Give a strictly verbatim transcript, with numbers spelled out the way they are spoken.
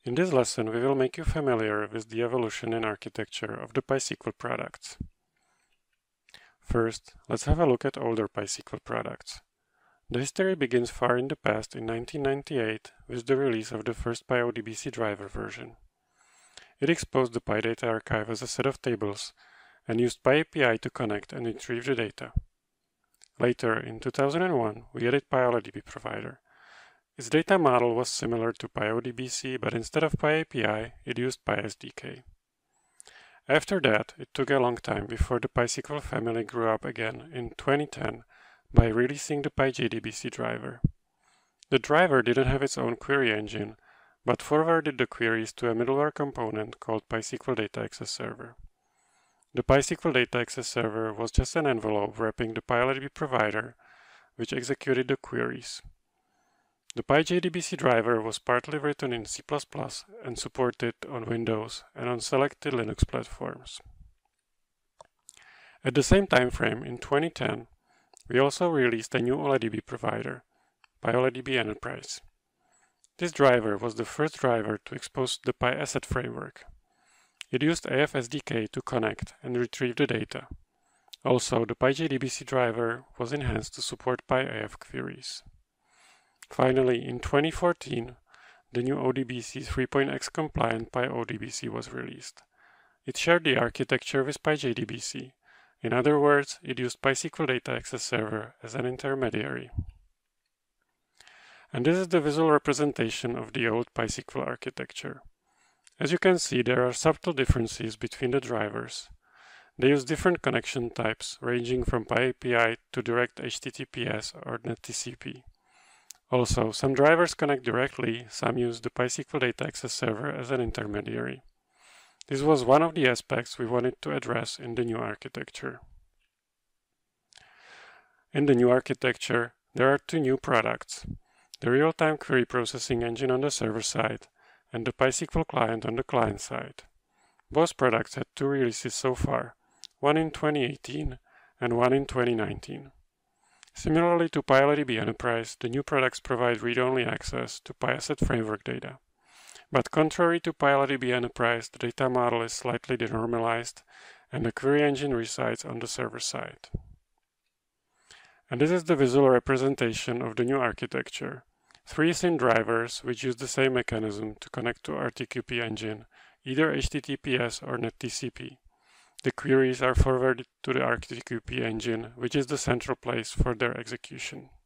In this lesson, we will make you familiar with the evolution and architecture of the P I S Q L products. First, let's have a look at older P I S Q L products. The history begins far in the past in nineteen ninety-eight with the release of the first P I O D B C driver version. It exposed the P I data archive as a set of tables and used P I A P I to connect and retrieve the data. Later, in two thousand one, we added P I O D B provider. Its data model was similar to P I O D B C, but instead of P I A P I, it used P I S D K. After that, it took a long time before the P I S Q L family grew up again in twenty ten by releasing the P I J D B C driver. The driver didn't have its own query engine, but forwarded the queries to a middleware component called P I S Q L Data Access Server. The P I S Q L Data Access Server was just an envelope wrapping the P I O D B provider, which executed the queries. The P I J D B C driver was partly written in C plus plus and supported on Windows and on selected Linux platforms. At the same time frame, in twenty ten, we also released a new O L E D B provider, P I O L E D B Enterprise. This driver was the first driver to expose the P I Asset framework. It used A F S D K to connect and retrieve the data. Also, the P I J D B C driver was enhanced to support P I A F queries. Finally, in twenty fourteen, the new O D B C three point x compliant P I O D B C was released. It shared the architecture with P I J D B C. In other words, it used P I S Q L Data Access Server as an intermediary. And this is the visual representation of the old P I S Q L architecture. As you can see, there are subtle differences between the drivers. They use different connection types, ranging from P I A P I to direct H T T P S or net T C P. Also, some drivers connect directly, some use the P I S Q L Data Access Server as an intermediary. This was one of the aspects we wanted to address in the new architecture. In the new architecture, there are two new products: the real-time query processing engine on the server side and the P I S Q L client on the client side. Both products had two releases so far, one in twenty eighteen and one in twenty nineteen. Similarly to P I O D B Enterprise, the new products provide read-only access to P I Asset framework data. But contrary to P I O D B Enterprise, the data model is slightly denormalized and the query engine resides on the server side. And this is the visual representation of the new architecture. Three thin drivers which use the same mechanism to connect to R T Q P engine, either H T T P S or net T C P. The queries are forwarded to the R T Q P engine, which is the central place for their execution.